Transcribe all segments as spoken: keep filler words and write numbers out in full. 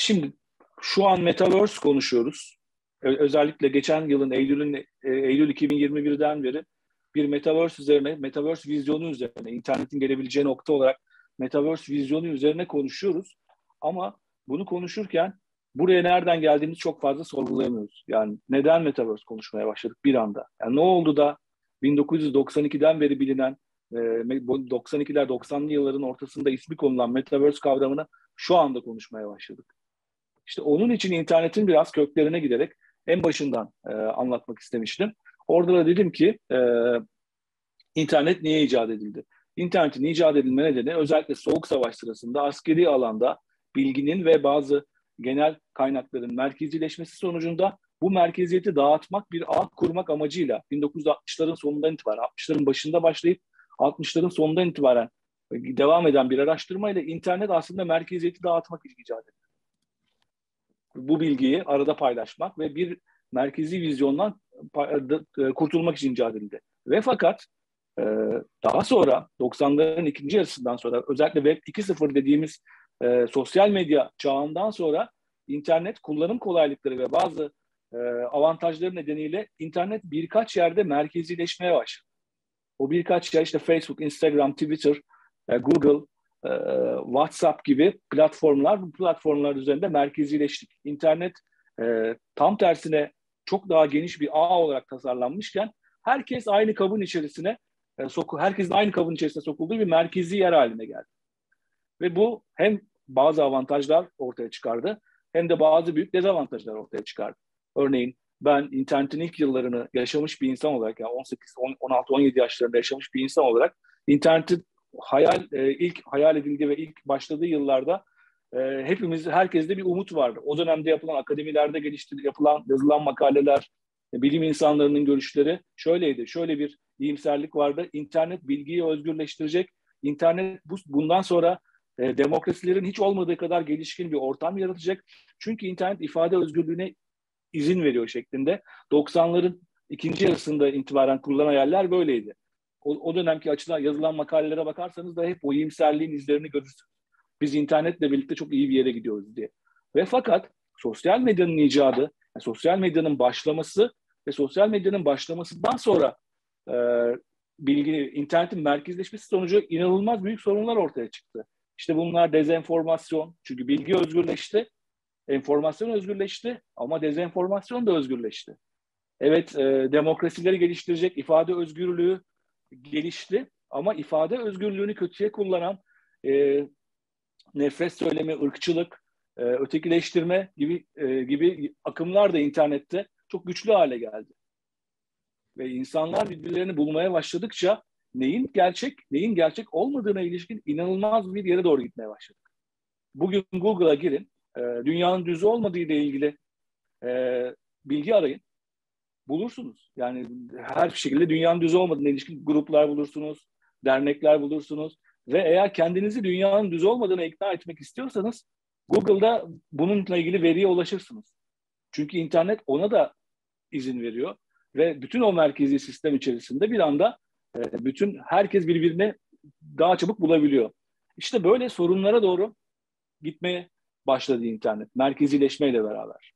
Şimdi şu an Metaverse konuşuyoruz. Özellikle geçen yılın Eylül'ün e, Eylül iki bin yirmi birden beri bir Metaverse üzerine, Metaverse vizyonu üzerine, internetin gelebileceği nokta olarak Metaverse vizyonu üzerine konuşuyoruz. Ama bunu konuşurken buraya nereden geldiğimizi çok fazla sorgulayamıyoruz. Yani neden Metaverse konuşmaya başladık bir anda? Yani ne oldu da bin dokuz yüz doksan ikiden beri bilinen, doksan ikiler doksanlı yılların ortasında ismi konulan Metaverse kavramını şu anda konuşmaya başladık. İşte onun için internetin biraz köklerine giderek en başından e, anlatmak istemiştim. Orada da dedim ki e, internet niye icat edildi? İnternetin icat edilme nedeni özellikle Soğuk Savaş sırasında askeri alanda bilginin ve bazı genel kaynakların merkezileşmesi sonucunda bu merkeziyeti dağıtmak, bir ağ kurmak amacıyla bin dokuz yüz altmışların sonundan itibaren, altmışların başında başlayıp altmışların sonundan itibaren devam eden bir araştırmayla internet aslında merkeziyeti dağıtmak için icat edildi. Bu bilgiyi arada paylaşmak ve bir merkezi vizyondan kurtulmak için icat edildi. Ve fakat daha sonra doksanların ikinci yarısından sonra özellikle Web iki nokta sıfır dediğimiz e, sosyal medya çağından sonra internet kullanım kolaylıkları ve bazı e, avantajları nedeniyle internet birkaç yerde merkezileşmeye başladı. O birkaç yer işte Facebook, Instagram, Twitter, e, Google, e, WhatsApp gibi platformlar, bu platformlar üzerinde merkezileştik. İnternet e, tam tersine çok daha geniş bir ağ olarak tasarlanmışken herkes aynı kabın içerisine herkesin aynı kabın içerisine sokulduğu bir merkezi yer haline geldi. Ve bu hem bazı avantajlar ortaya çıkardı hem de bazı büyük dezavantajlar ortaya çıkardı. Örneğin ben internetin ilk yıllarını yaşamış bir insan olarak, yani on sekiz, on altı, on yedi yaşlarında yaşamış bir insan olarak internetin hayal ilk hayal edildiği ve ilk başladığı yıllarda hepimiz, herkeste bir umut vardı. O dönemde yapılan akademilerde geliştirilip yapılan, yazılan makaleler, bilim insanlarının görüşleri şöyleydi. Şöyle bir iyimserlik vardı. İnternet bilgiyi özgürleştirecek. İnternet bu, bundan sonra e, demokrasilerin hiç olmadığı kadar gelişkin bir ortam yaratacak. Çünkü internet ifade özgürlüğüne izin veriyor şeklinde. doksanların ikinci yarısında itibaren kurulan hayaller böyleydi. O, o dönemki açıdan yazılan makalelere bakarsanız da hep o iyimserliğin izlerini görürsünüz. Biz internetle birlikte çok iyi bir yere gidiyoruz diye. Ve fakat sosyal medyanın icadı, yani sosyal medyanın başlaması ve sosyal medyanın başlamasından sonra e, bilgi, internetin merkezleşmesi sonucu inanılmaz büyük sorunlar ortaya çıktı. İşte bunlar dezenformasyon, çünkü bilgi özgürleşti, enformasyon özgürleşti ama dezenformasyon da özgürleşti. Evet, e, demokrasileri geliştirecek ifade özgürlüğü gelişti ama ifade özgürlüğünü kötüye kullanan e, nefret söylemi, ırkçılık, e, ötekileştirme gibi e, gibi akımlar da internette çok güçlü hale geldi. Ve insanlar birbirlerini bulmaya başladıkça neyin gerçek, neyin gerçek olmadığına ilişkin inanılmaz bir yere doğru gitmeye başladık. Bugün Google'a girin, e, dünyanın düz olmadığı ile ilgili e, bilgi arayın, bulursunuz. Yani her şekilde dünyanın düz olmadığına ilişkin gruplar bulursunuz, dernekler bulursunuz. Ve eğer kendinizi dünyanın düz olmadığına ikna etmek istiyorsanız Google'da bununla ilgili veriye ulaşırsınız. Çünkü internet ona da izin veriyor ve bütün o merkezi sistem içerisinde bir anda e, bütün herkes birbirini daha çabuk bulabiliyor. İşte böyle sorunlara doğru gitmeye başladı internet, merkezileşmeyle beraber.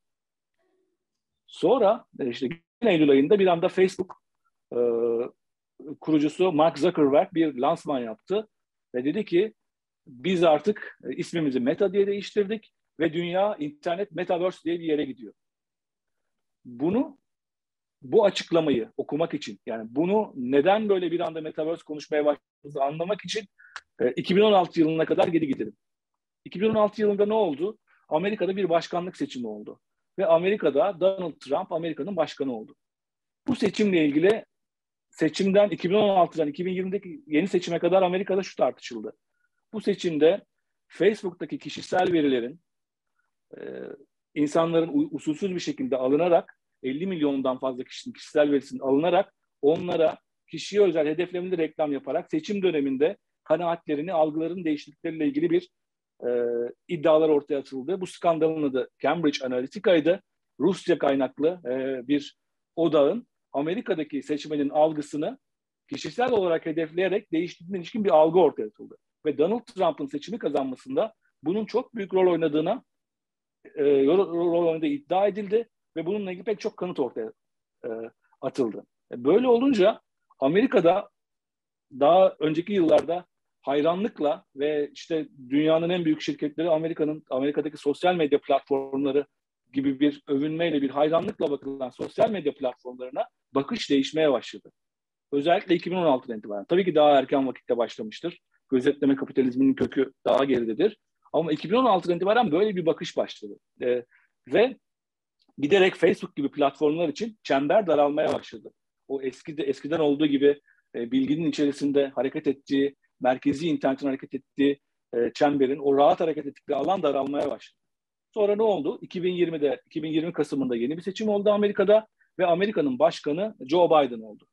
Sonra işte Eylül ayında bir anda Facebook e, kurucusu Mark Zuckerberg bir lansman yaptı ve dedi ki biz artık ismimizi Meta diye değiştirdik ve dünya internet Metaverse diye bir yere gidiyor. Bunu, bu açıklamayı okumak için, yani bunu neden böyle bir anda Metaverse konuşmaya başladığımızı anlamak için iki bin on altı yılına kadar geri gidelim. iki bin on altı yılında ne oldu? Amerika'da bir başkanlık seçimi oldu. Ve Amerika'da Donald Trump Amerika'nın başkanı oldu. Bu seçimle ilgili seçimden iki bin on altıdan iki bin yirmideki yeni seçime kadar Amerika'da şu tartışıldı. Bu seçimde Facebook'taki kişisel verilerin e, insanların usulsüz bir şekilde alınarak elli milyondan fazla kişinin kişisel verisinin alınarak onlara kişiye özel hedeflemeli reklam yaparak seçim döneminde kanaatlerini, algılarını değiştirdikleriyle ilgili bir e, iddialar ortaya atıldı. Bu skandalın adı Cambridge Analytica'ydı. Rusya kaynaklı e, bir odağın Amerika'daki seçmenin algısını kişisel olarak hedefleyerek değiştirdiğine ilişkin bir algı ortaya atıldı. Ve Donald Trump'ın seçimi kazanmasında bunun çok büyük rol oynadığına e, rol oynadığı iddia edildi ve bununla ilgili pek çok kanıt ortaya e, atıldı. Böyle olunca Amerika'da daha önceki yıllarda hayranlıkla ve işte dünyanın en büyük şirketleri Amerika'nın Amerika'daki sosyal medya platformları gibi bir övünmeyle, bir hayranlıkla bakılan sosyal medya platformlarına bakış değişmeye başladı. Özellikle iki bin on altıdan itibaren. Tabii ki daha erken vakitte başlamıştır. Gözetleme kapitalizminin kökü daha geridedir. Ama iki bin on altıdan itibaren böyle bir bakış başladı. Ee, ve giderek Facebook gibi platformlar için çember daralmaya başladı. O eski de, eskiden olduğu gibi e, bilginin içerisinde hareket ettiği, merkezi internetin hareket ettiği e, çemberin, o rahat hareket ettikleri alan daralmaya başladı. Sonra ne oldu? iki bin yirmide, iki bin yirmi Kasım'ında yeni bir seçim oldu Amerika'da ve Amerika'nın başkanı Joe Biden oldu.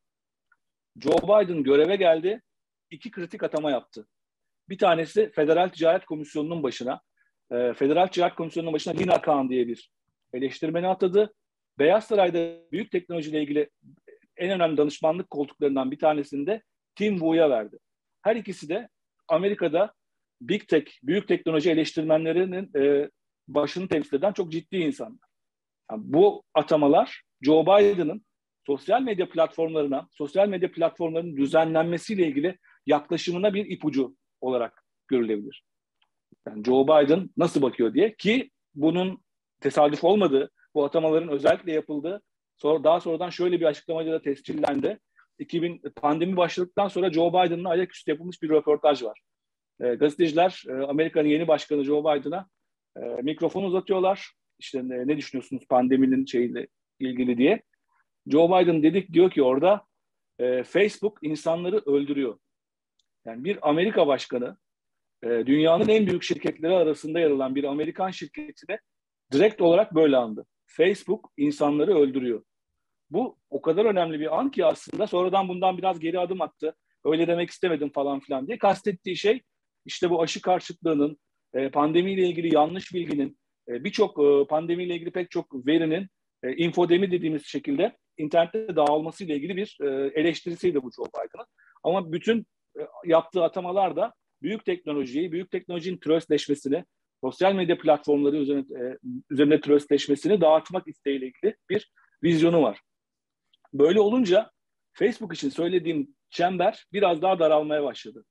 Joe Biden göreve geldi, iki kritik atama yaptı. Bir tanesi Federal Ticaret Komisyonu'nun başına, e, Federal Ticaret Komisyonu'nun başına Lina Khan diye bir eleştirmeni atadı. Beyaz Saray'da büyük teknolojiyle ilgili en önemli danışmanlık koltuklarından bir tanesini de Tim Wu'ya verdi. Her ikisi de Amerika'da Big Tech, büyük teknoloji eleştirmenlerinin e, başını temsil eden çok ciddi insanlar. Yani bu atamalar Joe Biden'ın sosyal medya platformlarına, sosyal medya platformlarının düzenlenmesiyle ilgili yaklaşımına bir ipucu olarak görülebilir. Yani Joe Biden nasıl bakıyor diye, ki bunun tesadüf olmadığı, bu atamaların özellikle yapıldığı, sonra daha sonradan şöyle bir açıklamayla da tescillendi. iki bin pandemi başladıktan sonra Joe Biden'la ayaküstü yapılmış bir röportaj var. E, gazeteciler e, Amerika'nın yeni başkanı Joe Biden'a e, mikrofonu uzatıyorlar. İşte ne, ne düşünüyorsunuz pandeminin şeyiyle ilgili diye. Joe Biden dedik diyor ki orada e, Facebook insanları öldürüyor. Yani bir Amerika başkanı e, dünyanın en büyük şirketleri arasında yer alan bir Amerikan şirketine direkt olarak böyle andı. Facebook insanları öldürüyor. Bu o kadar önemli bir an ki aslında sonradan bundan biraz geri adım attı. Öyle demek istemedim falan filan diye. Kastettiği şey işte bu aşı karşıtlığının, e, pandemiyle ilgili yanlış bilginin, e, birçok e, pandemiyle ilgili pek çok verinin e, infodemi dediğimiz şekilde internette dağılmasıyla ilgili bir e, eleştirisiydi bu Joe Biden'ın. Ama bütün e, yaptığı atamalar da büyük teknolojiyi, büyük teknolojinin tröstleşmesini, sosyal medya platformları üzerine, e, üzerine tröstleşmesini dağıtmak isteğiyle ilgili bir vizyonu var. Böyle olunca Facebook için söylediğim çember biraz daha daralmaya başladı.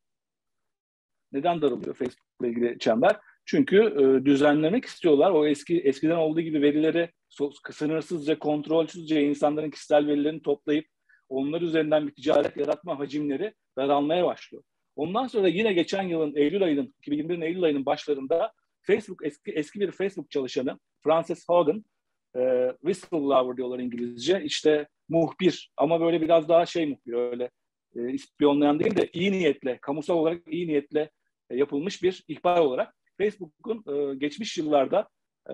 Neden daralıyor Facebook'la ilgili çember? Çünkü e, düzenlemek istiyorlar. O eski eskiden olduğu gibi verileri so, sınırsızca, kontrolsüzce insanların kişisel verilerini toplayıp onlar üzerinden bir ticaret yaratma hacimleri daralmaya başlıyor. Ondan sonra yine geçen yılın Eylül ayının, iki bin yirmi birin Eylül ayının başlarında Facebook eski eski bir Facebook çalışanı Frances Haugen, e, whistleblower diyorlar İngilizce, işte muhbir ama böyle biraz daha şey muhbir, öyle e, ispiyonlayan değil de iyi niyetle, kamusal olarak iyi niyetle e, yapılmış bir ihbar olarak Facebook'un e, geçmiş yıllarda e,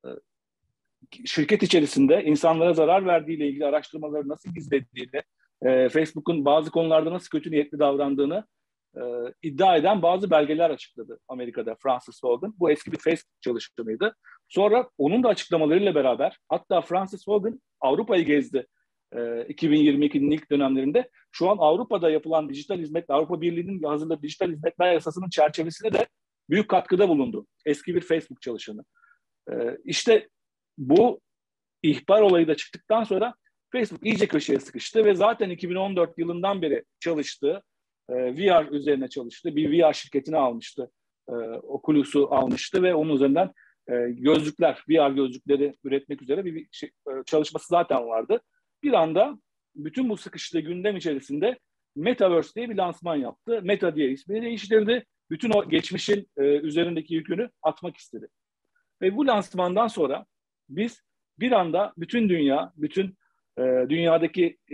şirket içerisinde insanlara zarar verdiğiyle ilgili araştırmaları nasıl gizlediğini, e, Facebook'un bazı konularda nasıl kötü niyetli davrandığını e, iddia eden bazı belgeler açıkladı Amerika'da Frances Haugen. Bu eski bir Facebook çalışanıydı. Sonra onun da açıklamalarıyla beraber, hatta Frances Haugen Avrupa'yı gezdi e, iki bin yirmi ikinin ilk dönemlerinde. Şu an Avrupa'da yapılan dijital hizmet, Avrupa Birliği'nin hazırladığı dijital hizmetler yasasının çerçevesine de büyük katkıda bulundu. Eski bir Facebook çalışanı. E, işte bu ihbar olayı da çıktıktan sonra Facebook iyice köşeye sıkıştı ve zaten iki bin on dört yılından beri çalıştığı, e, V R üzerine çalıştı. Bir V R şirketini almıştı. E, Oculus'u almıştı ve onun üzerinden e, gözlükler, V R gözlükleri üretmek üzere bir, bir şey, e, çalışması zaten vardı. Bir anda bütün bu sıkıştığı gündem içerisinde Metaverse diye bir lansman yaptı. Meta diye ismini değiştirdi. Bütün o geçmişin e, üzerindeki yükünü atmak istedi. Ve bu lansmandan sonra biz bir anda bütün dünya, bütün e, dünyadaki e,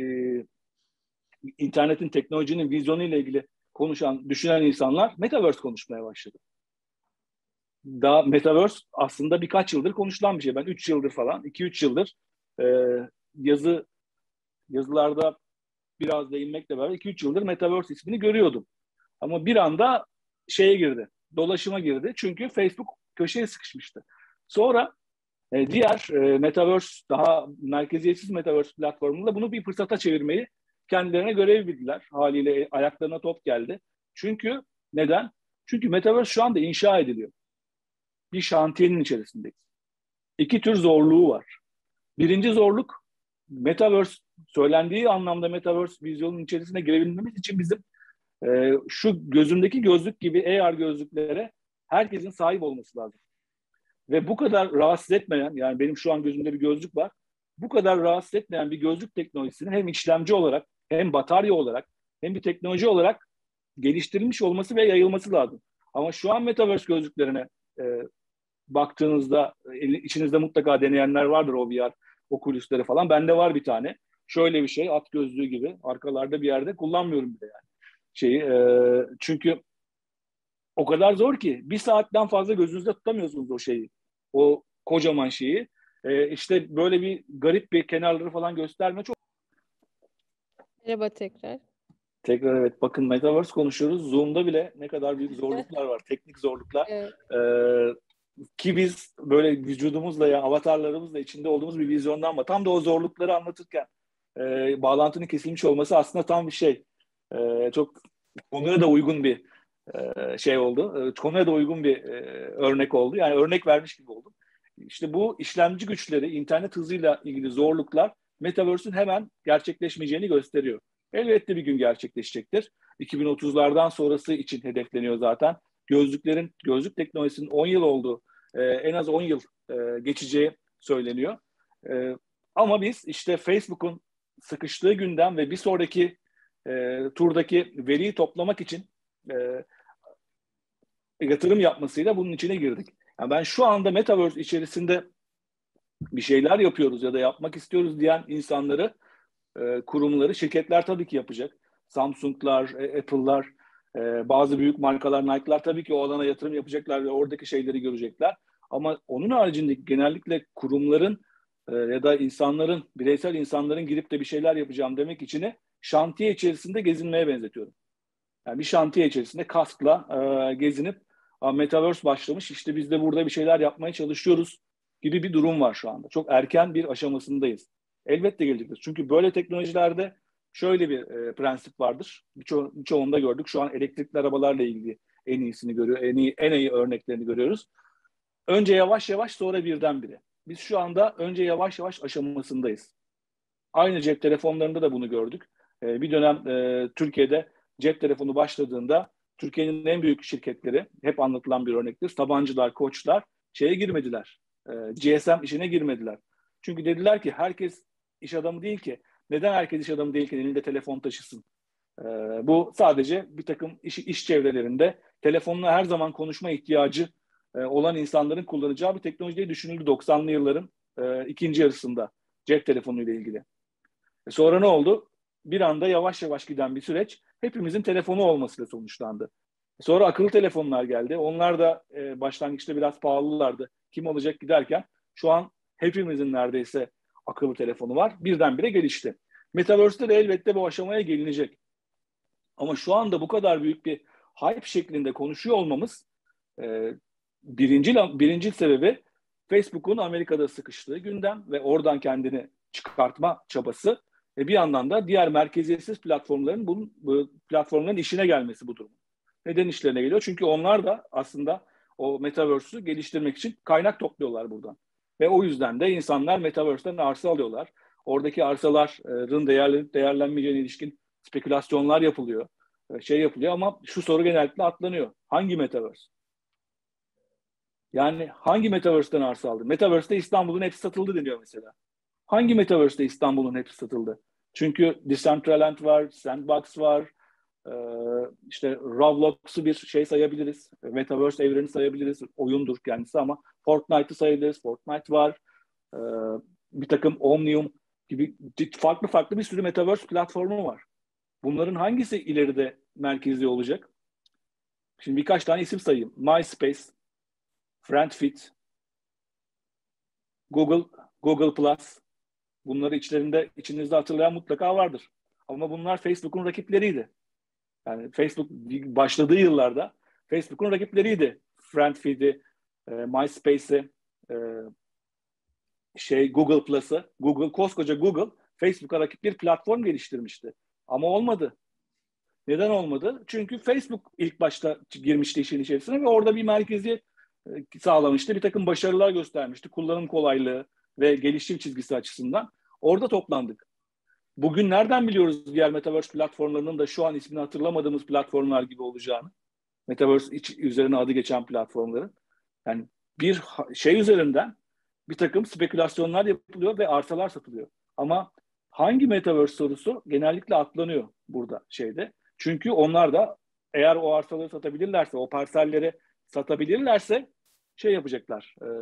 internetin, teknolojinin vizyonu ile ilgili konuşan, düşünen insanlar Metaverse konuşmaya başladı. Daha Metaverse aslında birkaç yıldır konuşulan bir şey. Ben üç yıldır falan, iki üç yıldır e, yazı yazılarda biraz değinmekle beraber iki üç yıldır Metaverse ismini görüyordum. Ama bir anda şeye girdi, dolaşıma girdi. Çünkü Facebook köşeye sıkışmıştı. Sonra e, diğer e, Metaverse, daha merkeziyetsiz Metaverse platformunda bunu bir fırsata çevirmeyi kendilerine görev bildiler. Haliyle ayaklarına top geldi. Çünkü neden? Çünkü Metaverse şu anda inşa ediliyor. Bir şantiyenin içerisindeyiz. iki tür zorluğu var. Birinci zorluk, Metaverse, söylendiği anlamda Metaverse vizyonun içerisine girebilmemiz için bizim e, şu gözümdeki gözlük gibi A R gözlüklere herkesin sahip olması lazım. Ve bu kadar rahatsız etmeyen, yani benim şu an gözümde bir gözlük var, bu kadar rahatsız etmeyen bir gözlük teknolojisinin hem işlemci olarak, hem batarya olarak, hem bir teknoloji olarak geliştirilmiş olması ve yayılması lazım. Ama şu an Metaverse gözlüklerine e, baktığınızda, içinizde mutlaka deneyenler vardır, o V R Oculus'ları falan. Bende var bir tane. Şöyle bir şey, at gözlüğü gibi arkalarda bir yerde, kullanmıyorum bile yani. Şeyi, e, çünkü o kadar zor ki bir saatten fazla gözünüzde tutamıyorsunuz o şeyi. O kocaman şeyi. E, işte böyle bir garip bir kenarları falan gösterme çok. Merhaba tekrar. Tekrar evet, bakın Metaverse konuşuyoruz. Zoom'da bile ne kadar büyük zorluklar var. Teknik zorluklar. Evet. Ee, ki biz böyle vücudumuzla, ya avatarlarımızla içinde olduğumuz bir vizyondan, ama tam da o zorlukları anlatırken e, bağlantının kesilmiş olması aslında tam bir şey. E, çok konuya da uygun bir e, şey oldu. E, konuya da uygun bir e, örnek oldu. Yani örnek vermiş gibi oldum. İşte bu işlemci güçleri, internet hızıyla ilgili zorluklar Metaverse'ün hemen gerçekleşmeyeceğini gösteriyor. Elbette bir gün gerçekleşecektir. iki bin otuzlardan sonrası için hedefleniyor zaten. Gözlüklerin, gözlük teknolojisinin on yıl olduğu, e, en az on yıl e, geçeceği söyleniyor. E, ama biz işte Facebook'un sıkıştığı günden ve bir sonraki e, turdaki veriyi toplamak için e, yatırım yapmasıyla bunun içine girdik. Yani ben şu anda Metaverse içerisinde bir şeyler yapıyoruz ya da yapmak istiyoruz diyen insanları, e, kurumları, şirketler tabii ki yapacak. Samsung'lar, e, Apple'lar, e, bazı büyük markalar, Nike'lar tabii ki o alana yatırım yapacaklar ve oradaki şeyleri görecekler. Ama onun haricinde genellikle kurumların e, ya da insanların, bireysel insanların girip de bir şeyler yapacağım demek içini şantiye içerisinde gezinmeye benzetiyorum. Yani bir şantiye içerisinde kaskla e, gezinip Metaverse başlamış, İşte biz de burada bir şeyler yapmaya çalışıyoruz gibi bir durum var şu anda. Çok erken bir aşamasındayız. Elbette gelecektir. Çünkü böyle teknolojilerde şöyle bir e, prensip vardır. Birço birçoğunda gördük. Şu an elektrikli arabalarla ilgili en iyisini görüyor, en iyi, en iyi örneklerini görüyoruz. Önce yavaş yavaş, sonra birdenbire. Biz şu anda önce yavaş yavaş aşamasındayız. Aynı cep telefonlarında da bunu gördük. E, bir dönem e, Türkiye'de cep telefonu başladığında Türkiye'nin en büyük şirketleri, hep anlatılan bir örnektir, Sabancılar, Koçlar şeye girmediler. E, G S M işine girmediler. Çünkü dediler ki herkes iş adamı değil ki. Neden herkes iş adamı değil ki elinde telefon taşısın? E, bu sadece bir takım iş, iş çevrelerinde telefonla her zaman konuşma ihtiyacı e, olan insanların kullanacağı bir teknoloji diye düşünüldü doksanlı yılların e, ikinci yarısında cep telefonu ile ilgili. Sonra ne oldu? Bir anda yavaş yavaş giden bir süreç hepimizin telefonu olmasıyla sonuçlandı. Sonra akıllı telefonlar geldi. Onlar da e, başlangıçta biraz pahalılardı. Kim alacak giderken şu an hepimizin neredeyse akıllı telefonu var. Birdenbire gelişti. Metaverse'de de elbette bu aşamaya gelinecek. Ama şu anda bu kadar büyük bir hype şeklinde konuşuyor olmamız e, birinci, birinci sebebi Facebook'un Amerika'da sıkıştığı gündem ve oradan kendini çıkartma çabası. Ve bir yandan da diğer merkeziyetsiz platformların bunun bu platformların işine gelmesi bu durum. Neden işlerine geliyor? Çünkü onlar da aslında o Metaverse'ü geliştirmek için kaynak topluyorlar buradan. Ve o yüzden de insanlar Metaverse'den arsa alıyorlar. Oradaki arsaların değerlenip değerlenmeyeceğine ilişkin spekülasyonlar yapılıyor. Şey yapılıyor ama şu soru genellikle atlanıyor. Hangi Metaverse? Yani hangi Metaverse'den arsa aldı? Metaverse'de İstanbul'un hepsi satıldı deniyor mesela. Hangi Metaverse'de İstanbul'un hepsi satıldı? Çünkü Decentraland var, Sandbox var, ee, işte Roblox'u bir şey sayabiliriz. Metaverse evreni sayabiliriz. Oyundur kendisi ama Fortnite'ı sayabiliriz. Fortnite var. Ee, bir takım Omnium gibi farklı farklı bir sürü Metaverse platformu var. Bunların hangisi ileride merkezi olacak? Şimdi birkaç tane isim sayayım. MySpace, Friendfit, Google, Google Plus. Bunları içlerinde, içinizde hatırlayan mutlaka vardır. Ama bunlar Facebook'un rakipleriydi. Yani Facebook başladığı yıllarda Facebook'un rakipleriydi. Friendfeed'i, e, MySpace'i, e, şey Google Plus'ı. Google, koskoca Google Facebook'a rakip bir platform geliştirmişti. Ama olmadı. Neden olmadı? Çünkü Facebook ilk başta girmişti işin içerisine ve orada bir merkeziyet e, sağlamıştı. Bir takım başarılar göstermişti. Kullanım kolaylığı ve gelişim çizgisi açısından. Orada toplandık. Bugün nereden biliyoruz diğer Metaverse platformlarının da şu an ismini hatırlamadığımız platformlar gibi olacağını? Metaverse iç, üzerine adı geçen platformların. Yani bir şey üzerinden bir takım spekülasyonlar yapılıyor ve arsalar satılıyor. Ama hangi Metaverse sorusu genellikle atlanıyor burada şeyde. Çünkü onlar da eğer o arsaları satabilirlerse, o parselleri satabilirlerse şey yapacaklar. E,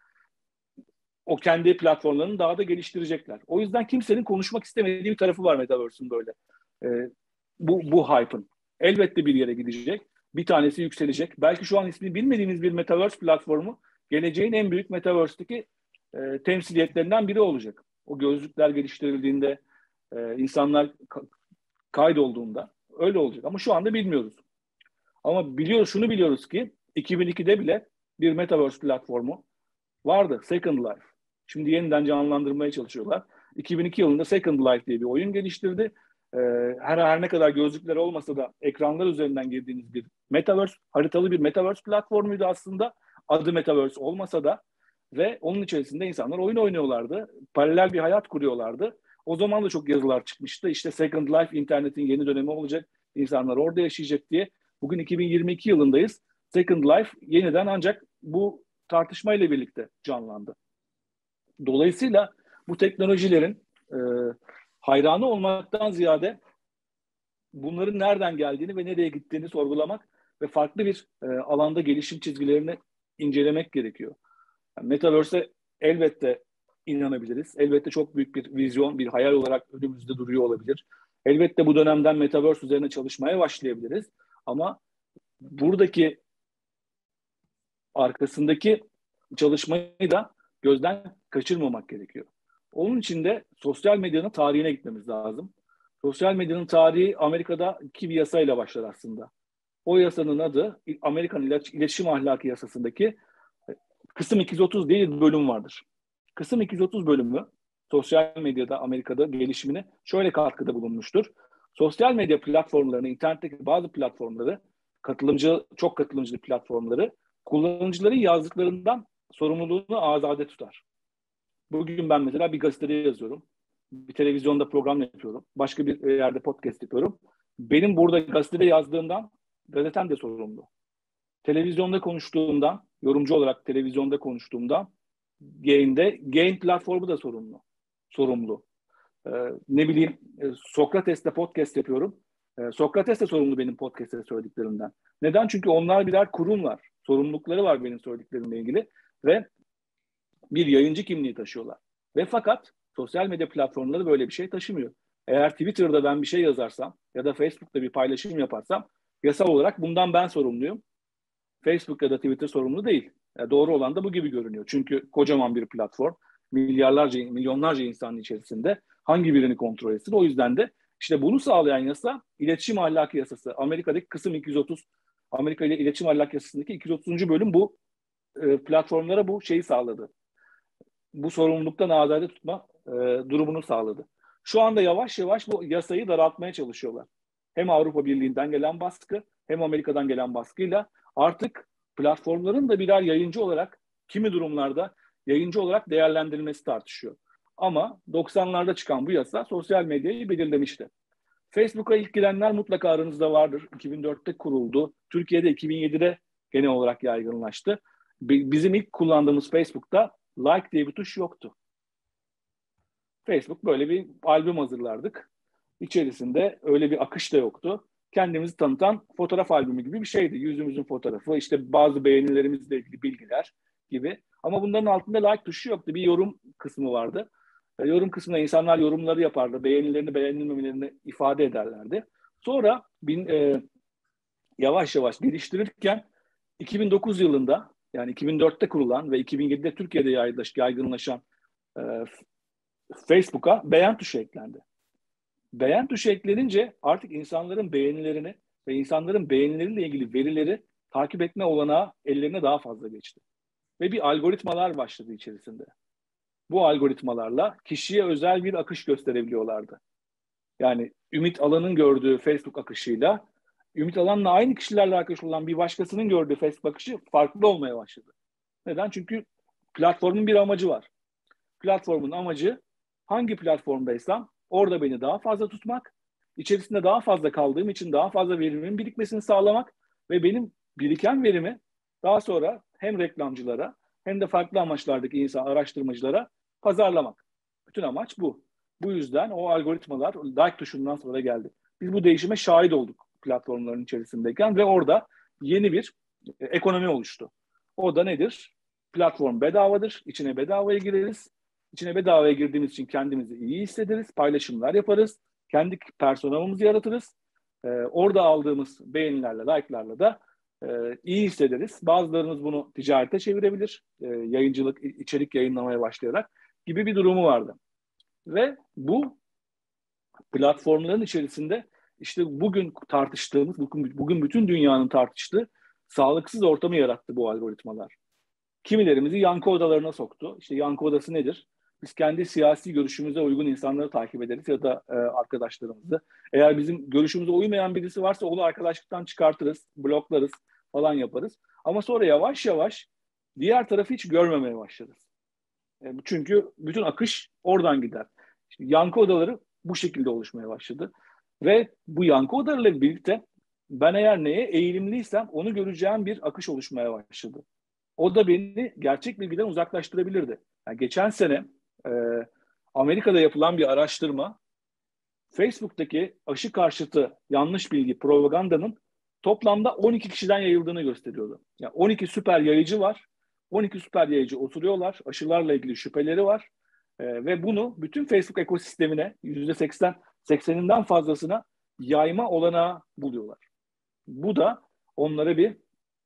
o kendi platformlarını daha da geliştirecekler. O yüzden kimsenin konuşmak istemediği bir tarafı var Metaverse'ün böyle. E, bu, bu hype'ın. Elbette bir yere gidecek. Bir tanesi yükselecek. Belki şu an ismini bilmediğiniz bir Metaverse platformu geleceğin en büyük Metaverse'deki e, temsiliyetlerinden biri olacak. O gözlükler geliştirildiğinde, e, insanlar ka- kaydolduğunda öyle olacak. Ama şu anda bilmiyoruz. Ama biliyoruz, şunu biliyoruz ki iki bin ikide bile bir Metaverse platformu vardı. Second Life. Şimdi yeniden canlandırmaya çalışıyorlar. iki bin iki yılında Second Life diye bir oyun geliştirdi. Ee, her, her ne kadar gözlükler olmasa da ekranlar üzerinden girdiğiniz bir Metaverse, haritalı bir Metaverse platformuydu aslında. Adı Metaverse olmasa da ve onun içerisinde insanlar oyun oynuyorlardı. Paralel bir hayat kuruyorlardı. O zaman da çok yazılar çıkmıştı. İşte Second Life internetin yeni dönemi olacak. İnsanlar orada yaşayacak diye. Bugün iki bin yirmi iki yılındayız. Second Life yeniden ancak bu tartışmayla birlikte canlandı. Dolayısıyla bu teknolojilerin e, hayranı olmaktan ziyade bunların nereden geldiğini ve nereye gittiğini sorgulamak ve farklı bir e, alanda gelişim çizgilerini incelemek gerekiyor. Yani Metaverse'e elbette inanabiliriz. Elbette çok büyük bir vizyon, bir hayal olarak önümüzde duruyor olabilir. Elbette bu dönemden Metaverse üzerine çalışmaya başlayabiliriz. Ama buradaki arkasındaki çalışmayı da gözden kaçırmamak gerekiyor. Onun için de sosyal medyanın tarihine gitmemiz lazım. Sosyal medyanın tarihi Amerika'daki bir yasayla başlar aslında. O yasanın adı Amerikan İletişim Ahlakı Yasası'ndaki kısım iki yüz otuz diye bir bölüm vardır. Kısım iki yüz otuz bölümü sosyal medyada Amerika'da gelişimine şöyle katkıda bulunmuştur. Sosyal medya platformlarını, internetteki bazı platformları, katılımcı, çok katılımcı platformları kullanıcıların yazdıklarından sorumluluğunu azade tutar. Bugün ben mesela bir gazetede yazıyorum. Bir televizyonda program yapıyorum. Başka bir yerde podcast yapıyorum. Benim burada gazetede yazdığımdan gazetem de sorumlu. Televizyonda konuştuğumdan, yorumcu olarak televizyonda konuştuğumdan Gain'de, Gain platformu da sorumlu. Sorumlu. Ee, ne bileyim Sokrates'te podcast yapıyorum. Ee, Sokrates de sorumlu benim podcast'te söylediklerimden. Neden? Çünkü onlar birer kurumlar. Sorumlulukları var benim söylediklerimle ilgili ve bir yayıncı kimliği taşıyorlar. Ve fakat sosyal medya platformları böyle bir şey taşımıyor. Eğer Twitter'da ben bir şey yazarsam ya da Facebook'ta bir paylaşım yaparsam yasal olarak bundan ben sorumluyum. Facebook ya da Twitter sorumlu değil. Yani doğru olan da bu gibi görünüyor. Çünkü kocaman bir platform, milyarlarca, milyonlarca insanın içerisinde hangi birini kontrol etsin? O yüzden de işte bunu sağlayan yasa İletişim Ahlakı Yasası. Amerika'daki kısım iki yüz otuz, Amerika ile İletişim Ahlakı Yasası'ndaki iki yüz otuzuncu bölüm bu e, platformlara bu şeyi sağladı. Bu sorumluluktan azade tutma e, durumunu sağladı. Şu anda yavaş yavaş bu yasayı daraltmaya çalışıyorlar. Hem Avrupa Birliği'nden gelen baskı hem Amerika'dan gelen baskıyla artık platformların da birer yayıncı olarak kimi durumlarda yayıncı olarak değerlendirilmesi tartışıyor. Ama doksanlarda çıkan bu yasa sosyal medyayı belirlemişti. Facebook'a ilk girenler mutlaka aranızda vardır. iki bin dörtte kuruldu. Türkiye'de iki bin yedide genel olarak yaygınlaştı. Bizim ilk kullandığımız Facebook'ta like diye bir tuş yoktu. Facebook böyle bir albüm hazırlardık. İçerisinde öyle bir akış da yoktu. Kendimizi tanıtan fotoğraf albümü gibi bir şeydi. Yüzümüzün fotoğrafı, işte bazı beğenilerimizle ilgili bilgiler gibi. Ama bunların altında like tuşu yoktu. Bir yorum kısmı vardı. E, yorum kısmında insanlar yorumları yapardı. Beğenilerini, beğenilmemelerini ifade ederlerdi. Sonra bin, e, yavaş yavaş geliştirirken iki bin dokuz yılında yani iki bin dörtte kurulan ve iki bin yedide Türkiye'de yaygınlaşan e, Facebook'a beğen tuşu eklendi. Beğen tuşu eklenince artık insanların beğenilerini ve insanların beğenileriyle ilgili verileri takip etme olanağı ellerine daha fazla geçti. Ve bir algoritmalar başladı içerisinde. Bu algoritmalarla kişiye özel bir akış gösterebiliyorlardı. Yani Ümit Alan'ın gördüğü Facebook akışıyla Ümit Alan'la aynı kişilerle arkadaş olan bir başkasının gördüğü Facebook akışı farklı olmaya başladı. Neden? Çünkü platformun bir amacı var. Platformun amacı hangi platformdaysam orada beni daha fazla tutmak, içerisinde daha fazla kaldığım için daha fazla verimin birikmesini sağlamak ve benim biriken verimi daha sonra hem reklamcılara hem de farklı amaçlardaki insan araştırmacılara pazarlamak. Bütün amaç bu. Bu yüzden o algoritmalar like tuşundan sonra geldi. Biz bu değişime şahit olduk platformların içerisindeyken ve orada yeni bir e, ekonomi oluştu. O da nedir? Platform bedavadır. İçine bedavaya gireriz. İçine bedavaya girdiğimiz için kendimizi iyi hissederiz. Paylaşımlar yaparız. Kendi personamımızı yaratırız. Ee, orada aldığımız beğenilerle, like'larla da e, iyi hissederiz. Bazılarımız bunu ticarete çevirebilir. E, yayıncılık, içerik yayınlamaya başlayarak gibi bir durumu vardı. Ve bu platformların içerisinde işte bugün tartıştığımız, bugün, bugün bütün dünyanın tartıştığı sağlıksız ortamı yarattı bu algoritmalar. Kimilerimizi yankı odalarına soktu. İşte yankı odası nedir? Biz kendi siyasi görüşümüze uygun insanları takip ederiz ya da e, arkadaşlarımızı. Eğer bizim görüşümüze uymayan birisi varsa onu arkadaşlıktan çıkartırız, bloklarız falan yaparız. Ama sonra yavaş yavaş diğer tarafı hiç görmemeye başlarız. E, çünkü bütün akış oradan gider. İşte yankı odaları bu şekilde oluşmaya başladı. Ve bu yankı odalarıyla birlikte ben eğer neye eğilimliysem onu göreceğim bir akış oluşmaya başladı. O da beni gerçek bilgiden uzaklaştırabilirdi. Yani geçen sene e, Amerika'da yapılan bir araştırma Facebook'taki aşı karşıtı yanlış bilgi, propagandanın toplamda on iki kişiden yayıldığını gösteriyordu. Yani on iki süper yayıcı var. on iki süper yayıcı oturuyorlar. Aşılarla ilgili şüpheleri var. E, ve bunu bütün Facebook ekosistemine yüzde seksen, sekseninden fazlasına yayma olanağı buluyorlar. Bu da onlara bir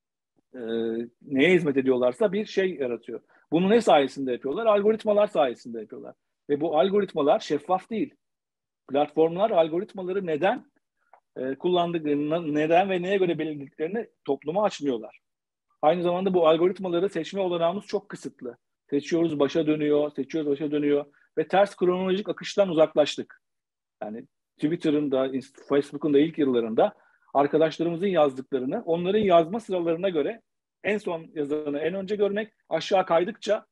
e, neye hizmet ediyorlarsa bir şey yaratıyor. Bunu ne sayesinde yapıyorlar? Algoritmalar sayesinde yapıyorlar. Ve bu algoritmalar şeffaf değil. Platformlar algoritmaları neden e, kullandıklarını, neden ve neye göre belirlediklerini topluma açmıyorlar. Aynı zamanda bu algoritmaları seçme olanağımız çok kısıtlı. Seçiyoruz başa dönüyor, seçiyoruz başa dönüyor ve ters kronolojik akıştan uzaklaştık. Yani Twitter'ın da, Facebook'un da ilk yıllarında arkadaşlarımızın yazdıklarını onların yazma sıralarına göre en son yazanı en önce görmek, aşağı kaydıkça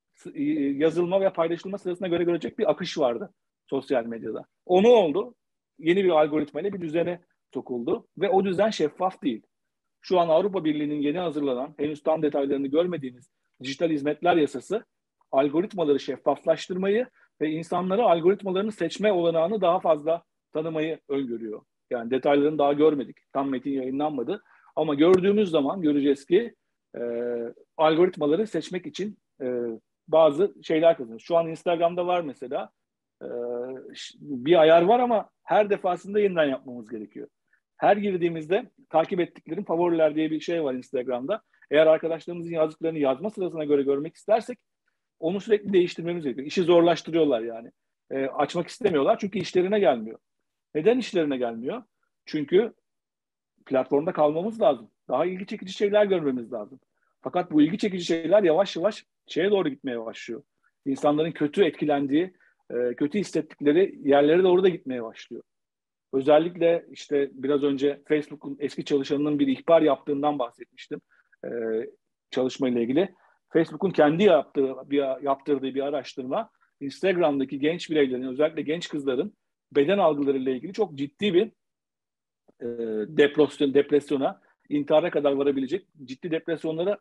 yazılma ve paylaşılma sırasına göre görecek bir akış vardı sosyal medyada. Onu oldu. Yeni bir algoritma ile bir düzene sokuldu ve o düzen şeffaf değil. Şu an Avrupa Birliği'nin yeni hazırlanan, henüz tam detaylarını görmediğimiz dijital hizmetler yasası algoritmaları şeffaflaştırmayı ve insanları algoritmalarını seçme olanağını daha fazla tanımayı öngörüyor. Yani detaylarını daha görmedik. Tam metin yayınlanmadı. Ama gördüğümüz zaman göreceğiz ki e, algoritmaları seçmek için e, bazı şeyler kazanıyoruz. Şu an Instagram'da var mesela e, bir ayar var ama her defasında yeniden yapmamız gerekiyor. Her girdiğimizde takip ettiklerim favoriler diye bir şey var Instagram'da. Eğer arkadaşlarımızın yazdıklarını yazma sırasına göre görmek istersek onu sürekli değiştirmemiz gerekiyor. İşi zorlaştırıyorlar yani. E, açmak istemiyorlar çünkü işlerine gelmiyor. Neden işlerine gelmiyor? Çünkü platformda kalmamız lazım. Daha ilgi çekici şeyler görmemiz lazım. Fakat bu ilgi çekici şeyler yavaş yavaş şeye doğru gitmeye başlıyor. İnsanların kötü etkilendiği, e, kötü hissettikleri yerlere doğru da gitmeye başlıyor. Özellikle işte biraz önce Facebook'un eski çalışanının bir ihbar yaptığından bahsetmiştim. E, çalışmayla ilgili. Facebook'un kendi yaptığı bir, yaptırdığı bir araştırma Instagram'daki genç bireylerin, özellikle genç kızların beden algılarıyla ilgili çok ciddi bir e, depresyon, depresyona, intihara kadar varabilecek ciddi depresyonlara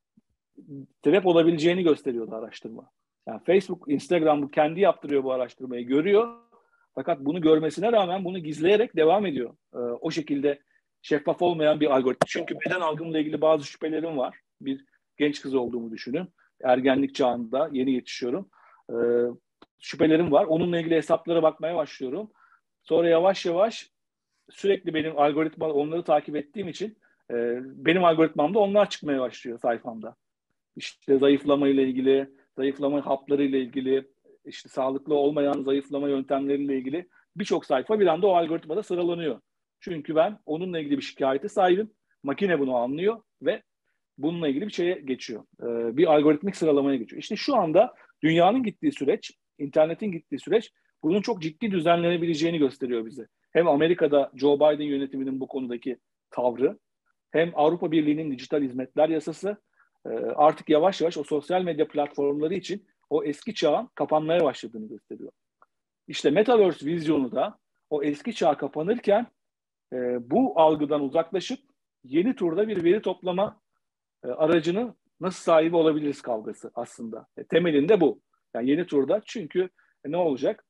sebep olabileceğini gösteriyordu araştırma. Yani Facebook, Instagram bu kendi yaptırıyor bu araştırmayı, görüyor. Fakat bunu görmesine rağmen bunu gizleyerek devam ediyor. Ee, o şekilde şeffaf olmayan bir algoritma. Çünkü beden algımla ilgili bazı şüphelerim var. Bir genç kız olduğumu düşünün. Ergenlik çağında yeni yetişiyorum. Ee, şüphelerim var. Onunla ilgili hesaplara bakmaya başlıyorum. Sonra yavaş yavaş sürekli benim algoritma onları takip ettiğim için e, benim algoritmamda onlar çıkmaya başlıyor sayfamda. İşte zayıflama ile ilgili, zayıflama hapları ile ilgili, işte sağlıklı olmayan zayıflama yöntemleriyle ilgili birçok sayfa bir anda o algoritmada sıralanıyor. Çünkü ben onunla ilgili bir şikayete sahibim. Makine bunu anlıyor ve bununla ilgili bir şeye geçiyor. Ee, bir algoritmik sıralamaya geçiyor. İşte şu anda dünyanın gittiği süreç, internetin gittiği süreç bunun çok ciddi düzenlenebileceğini gösteriyor bize. Hem Amerika'da Joe Biden yönetiminin bu konudaki tavrı, hem Avrupa Birliği'nin dijital hizmetler yasası, e, artık yavaş yavaş o sosyal medya platformları için o eski çağın kapanmaya başladığını gösteriyor. İşte Metaverse vizyonu da o eski çağ kapanırken e, bu algıdan uzaklaşıp yeni turda bir veri toplama e, aracını nasıl sahibi olabiliriz kavgası aslında. E, temelinde bu. Yani yeni turda, çünkü e, ne olacak?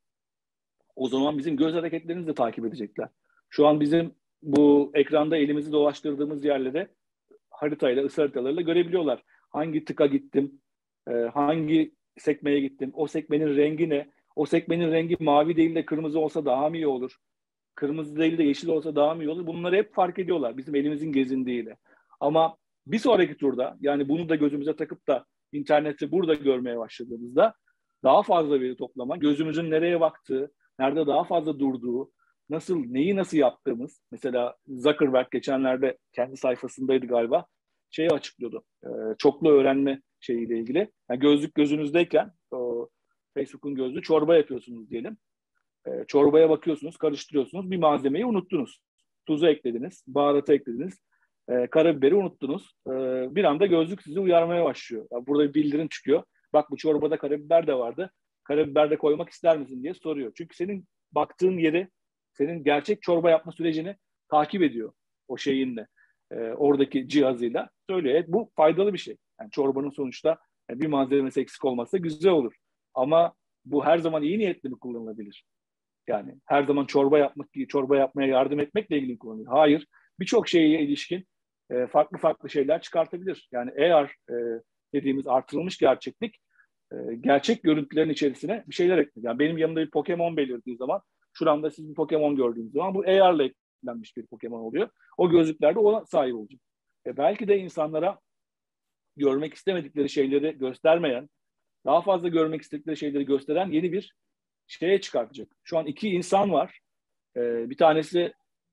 O zaman bizim göz hareketlerimizi de takip edecekler. Şu an bizim bu ekranda elimizi dolaştırdığımız yerlere haritayla, ısı haritalarıyla görebiliyorlar. Hangi tıka gittim, e, hangi sekmeye gittim, o sekmenin rengi ne, o sekmenin rengi mavi değil de kırmızı olsa daha mı iyi olur? Kırmızı değil de yeşil olsa daha mı iyi olur? Bunları hep fark ediyorlar bizim elimizin gezindiğiyle. Ama bir sonraki turda, yani bunu da gözümüze takıp da interneti burada görmeye başladığımızda daha fazla veri toplama, gözümüzün nereye baktığı, nerede daha fazla durduğu, nasıl, neyi nasıl yaptığımız, mesela Zuckerberg geçenlerde kendi sayfasındaydı galiba, şeyi açıklıyordu. E, çoklu öğrenme şeyiyle ilgili. Yani gözlük gözünüzdeyken, o Facebook'un gözlüğü, çorba yapıyorsunuz diyelim. E, çorbaya bakıyorsunuz, karıştırıyorsunuz. Bir malzemeyi unuttunuz. Tuzu eklediniz, baharatı eklediniz, e, karabiberi unuttunuz. E, bir anda gözlük sizi uyarmaya başlıyor. Yani burada bir bildirim çıkıyor. Bak, bu çorbada karabiber de vardı. Karabiber de koymak ister misin diye soruyor. Çünkü senin baktığın yeri, senin gerçek çorba yapma sürecini takip ediyor o şeyinle, e, oradaki cihazıyla. Söylüyor. Evet, bu faydalı bir şey. Yani çorbanın sonuçta yani bir malzemesi eksik olmazsa güzel olur. Ama bu her zaman iyi niyetli mi kullanılabilir? Yani her zaman çorba yapmak, çorba yapmaya yardım etmekle ilgili kullanılıyor. Hayır. Birçok şeye ilişkin e, farklı farklı şeyler çıkartabilir. Yani eğer e, dediğimiz artırılmış gerçeklik, e, gerçek görüntülerin içerisine bir şeyler ekliyor. Yani benim yanımda bir Pokemon belirdiği zaman, şuramda siz bir Pokemon gördüğünüz zaman, bu A R'la eklenmiş bir Pokemon oluyor. O gözlüklerde ona sahip olacak. E, belki de insanlara görmek istemedikleri şeyleri göstermeyen, daha fazla görmek istedikleri şeyleri gösteren yeni bir şeye çıkartacak. Şu an iki insan var. Ee, bir tanesi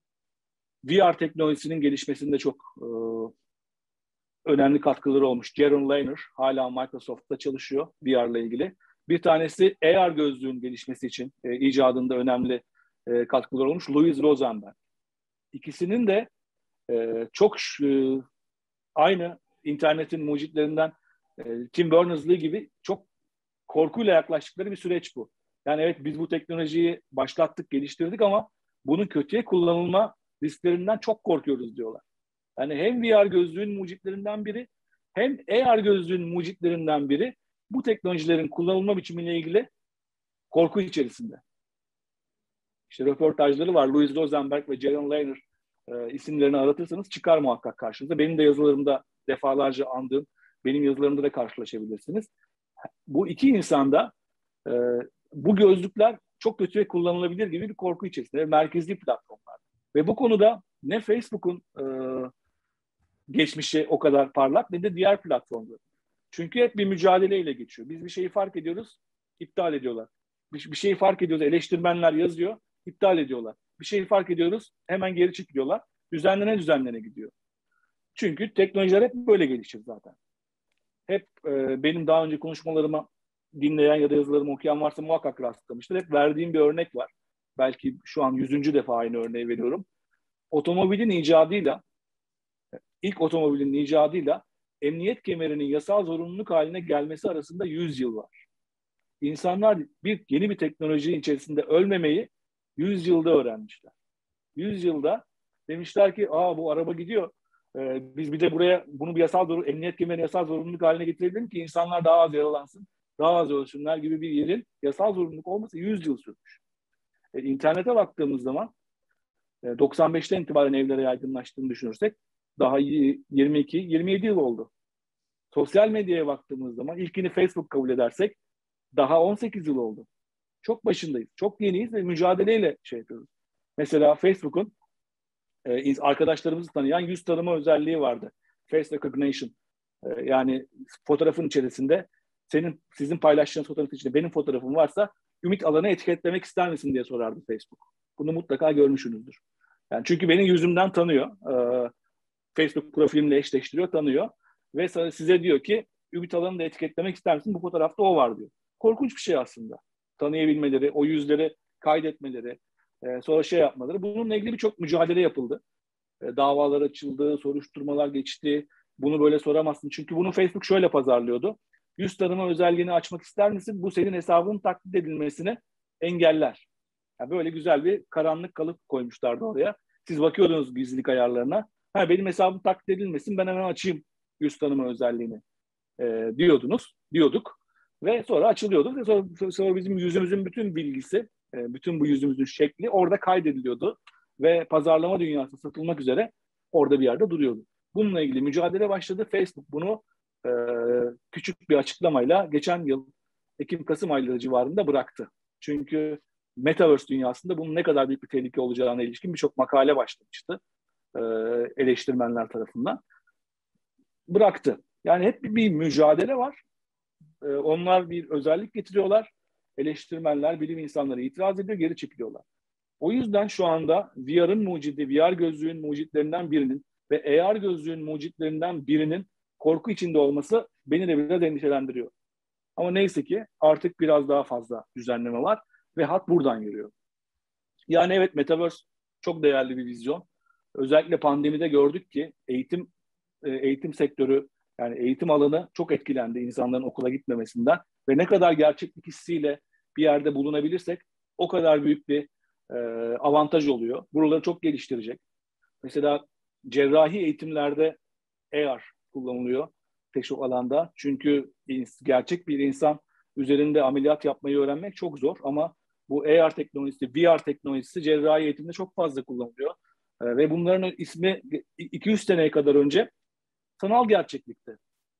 V R teknolojisinin gelişmesinde çok e, önemli katkıları olmuş. Jaron Lanier hala Microsoft'ta çalışıyor V R ile ilgili. Bir tanesi A R gözlüğün gelişmesi için e, icadında önemli e, katkıları olmuş. Louis Rosenberg. İkisinin de e, çok e, aynı internetin mucitlerinden e, Tim Berners-Lee gibi çok korkuyla yaklaştıkları bir süreç bu. Yani evet, biz bu teknolojiyi başlattık, geliştirdik ama bunun kötüye kullanılma risklerinden çok korkuyoruz diyorlar. Yani hem V R gözlüğün mucitlerinden biri, hem A R gözlüğün mucitlerinden biri bu teknolojilerin kullanılma biçimiyle ilgili korku içerisinde. İşte röportajları var. Louis Rosenberg ve Jaron Lanier e, isimlerini aratırsanız çıkar muhakkak karşınıza. Benim de yazılarımda defalarca andığım, benim yazılarımda da karşılaşabilirsiniz. Bu iki insanda e, bu gözlükler çok kötüye kullanılabilir gibi bir korku içerisinde. Merkezli platformlar. Ve bu konuda ne Facebook'un e, geçmişi o kadar parlak, ne de diğer platformlar. Çünkü hep bir mücadeleyle geçiyor. Biz bir şeyi fark ediyoruz, iptal ediyorlar. Bir, bir şeyi fark ediyoruz, eleştirmenler yazıyor, iptal ediyorlar. Bir şeyi fark ediyoruz, hemen geri çekiliyorlar. Düzenlene düzenlene gidiyor. Çünkü teknolojiler hep böyle gelişir zaten. Hep e, benim daha önce konuşmalarıma dinleyen ya da yazılarımı okuyan varsa muhakkak rastlamıştır. Hep verdiğim bir örnek var. Belki şu an yüzüncü defa aynı örneği veriyorum. Otomobilin icadıyla, ilk otomobilin icadıyla emniyet kemerinin yasal zorunluluk haline gelmesi arasında yüz yıl var. İnsanlar bir yeni bir teknoloji içerisinde ölmemeyi yüz yılda öğrenmişler. yüz yılda demişler ki, aa bu araba gidiyor. Ee, biz bir de buraya bunu bir yasal zorunluluk, emniyet kemerini yasal zorunluluk haline getirelim ki insanlar daha az yaralansın, daha az ölsünler gibi bir yerin yasal zorunluluk olması yüz yıl sürmüş. E, internete baktığımız zaman e, doksan beşten itibaren evlere yaygınlaştığını düşünürsek daha yirmi iki yirmi yedi yıl oldu. Sosyal medyaya baktığımız zaman ilkini Facebook kabul edersek daha on sekiz yıl oldu. Çok başındayız. Çok yeniyiz ve mücadeleyle şey yapıyoruz. Mesela Facebook'un e, arkadaşlarımızı tanıyan yüz tanıma özelliği vardı. Face recognition. E, yani fotoğrafın içerisinde senin sizin paylaştığınız fotoğrafın içinde benim fotoğrafım varsa Ümit Alan'ı etiketlemek ister misin diye sorardı Facebook. Bunu mutlaka görmüşsünüzdür. Yani çünkü benim yüzümden tanıyor. E, Facebook profilimle eşleştiriyor, tanıyor. Ve size diyor ki Ümit Alan'ı da etiketlemek ister misin? Bu fotoğrafta o var diyor. Korkunç bir şey aslında. Tanıyabilmeleri, o yüzleri kaydetmeleri, e, sonra şey yapmaları. Bununla ilgili birçok mücadele yapıldı. E, davalar açıldı, soruşturmalar geçti. Bunu böyle soramazsın. Çünkü bunu Facebook şöyle pazarlıyordu. Yüz tanıma özelliğini açmak ister misin? Bu senin hesabının taklit edilmesini engeller. Yani böyle güzel bir karanlık kalıp koymuşlardı oraya. Siz bakıyordunuz gizlilik ayarlarına. Ha, benim hesabım taklit edilmesin, ben hemen açayım yüz tanıma özelliğini e, diyordunuz, diyorduk. Ve sonra açılıyordu. Ve sonra, sonra bizim yüzümüzün bütün bilgisi, e, bütün bu yüzümüzün şekli orada kaydediliyordu. Ve pazarlama dünyası satılmak üzere orada bir yerde duruyordu. Bununla ilgili mücadele başladı. Facebook bunu e, küçük bir açıklamayla geçen yıl Ekim-Kasım ayları civarında bıraktı. Çünkü Metaverse dünyasında bunun ne kadar büyük bir tehlike olacağına ilişkin birçok makale başlamıştı e, eleştirmenler tarafından. Bıraktı. Yani hep bir, bir mücadele var. E, onlar bir özellik getiriyorlar. Eleştirmenler, bilim insanları itiraz ediyor, geri çekiliyorlar. O yüzden şu anda V R'ın mucidi, V R gözlüğün mucitlerinden birinin ve A R gözlüğün mucitlerinden birinin korku içinde olması beni de biraz endişelendiriyor. Ama neyse ki artık biraz daha fazla düzenleme var ve hat buradan yürüyor. Yani evet, Metaverse çok değerli bir vizyon. Özellikle pandemide gördük ki eğitim eğitim sektörü, yani eğitim alanı çok etkilendi insanların okula gitmemesinden ve ne kadar gerçeklik hissiyle bir yerde bulunabilirsek o kadar büyük bir e, avantaj oluyor. Buraları çok geliştirecek. Mesela cerrahi eğitimlerde A R kullanılıyor pek çok alanda. Çünkü gerçek bir insan üzerinde ameliyat yapmayı öğrenmek çok zor ama bu A R teknolojisi, V R teknolojisi cerrahi eğitimde çok fazla kullanılıyor. E, ve bunların ismi iki yüz seneye kadar önce sanal gerçeklikti.